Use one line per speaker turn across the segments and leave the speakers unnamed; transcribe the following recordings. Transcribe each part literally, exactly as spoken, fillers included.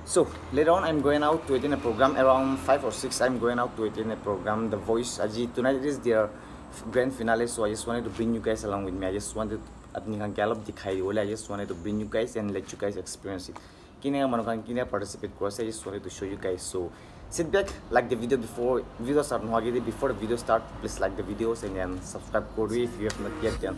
So later on, I'm going out to attend a program around five or six. I'm going out to attend a program, The Voice. Aji tonight is their grand finale, so I just wanted to bring you guys along with me. I just wanted apni kang galop dikhai wala. I just wanted to bring you guys and let you guys experience it. Kini ang manukan kini participate course. I just wanted to show you guys. So sit back, like the video before video start. Before the video start, please like the videos and then subscribe if you have not yet done.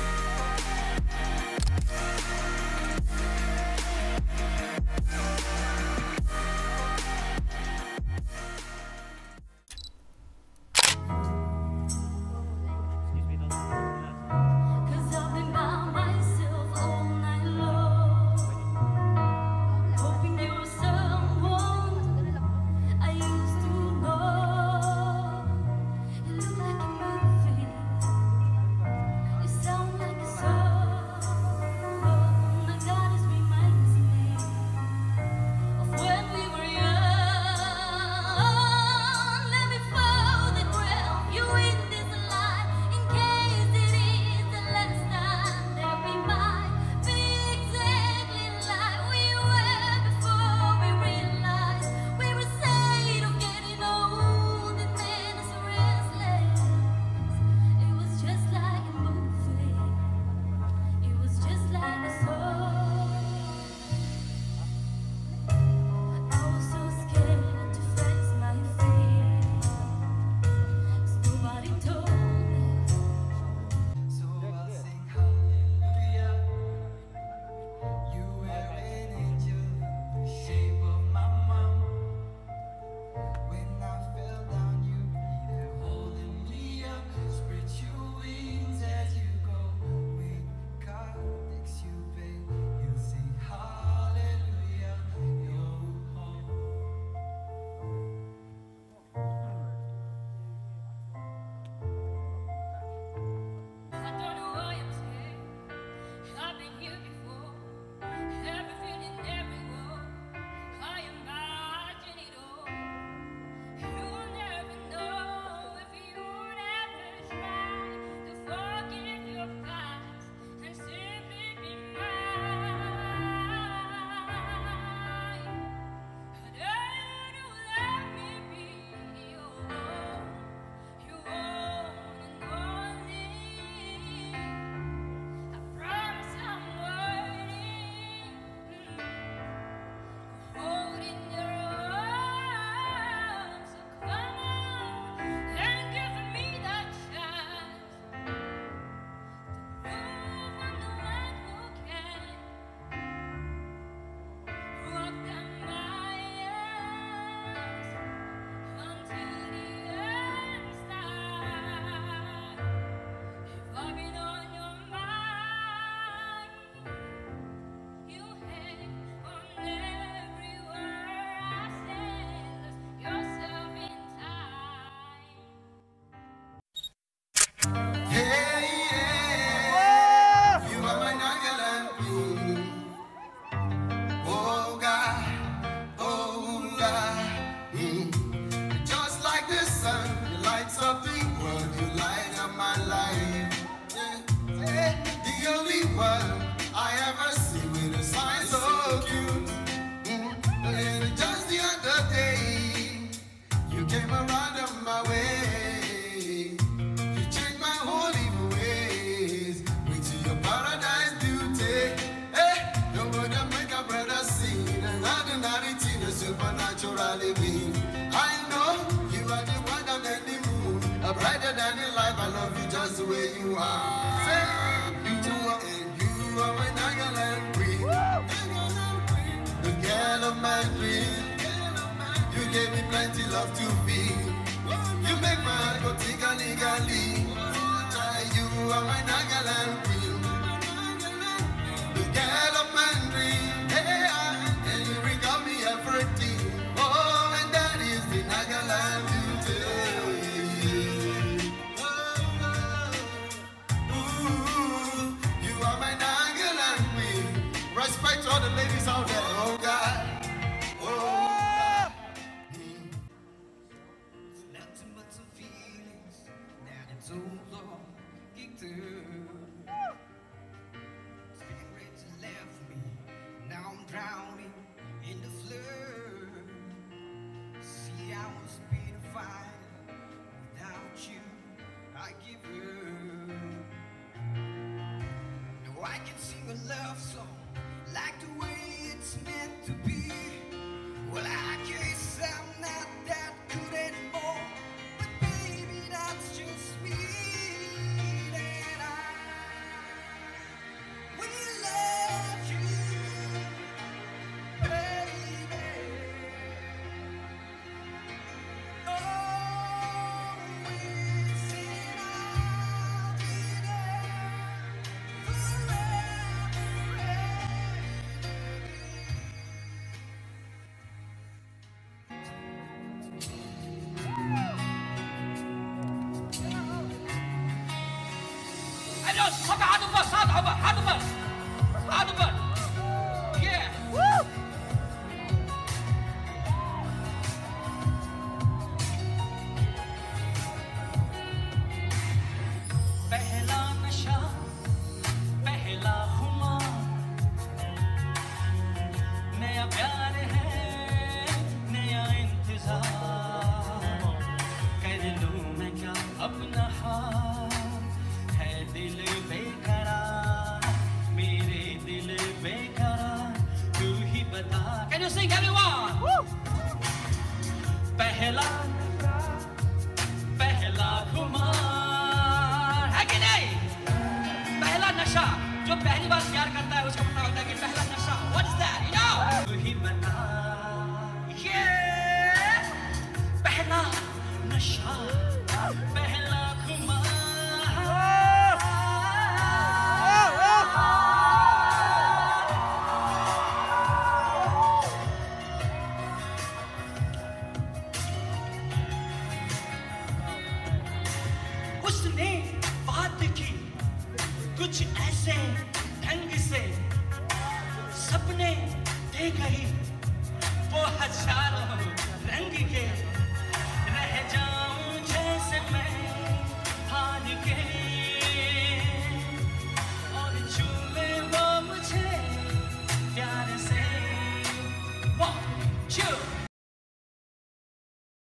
Brighter than in life, I love you just the way you are. Say, you are, and you are my Nagaland queen. The girl of my dream. You gave me plenty love to feel. You make my heart go tingly-gally. You are my Nagaland queen. The girl of my dream. Hey, and you bring out me everything. Oh, and that is the Nagaland beauty. Respect to all the ladies out there, oh God. Oh God. Nothing but some feelings. Now it's all long. Get through.
Come on, सब हाथ ऊपर, साथ ऊपर, हाथ ऊपर, हाथ ऊपर, yeah. पहला नशा, पहला खुमार, नया प्यार है, नया इंतजार, कर लूं मैं क्या अपना हाल, है दिल बेकरार, मेरे दिल बेकरार, तू ही बता. Can you sing everyone? पहला पहला खुमार है कि नहीं? पहला नशा जो पहली बार प्यार करता है उसको पता होता है कि पहला नशा. What's that? You know? तू ही बता. Yeah. पहला नशा, पहला खुमार. उसने बात की कुछ ऐसे ढंग से, सपने दे गई वो हजार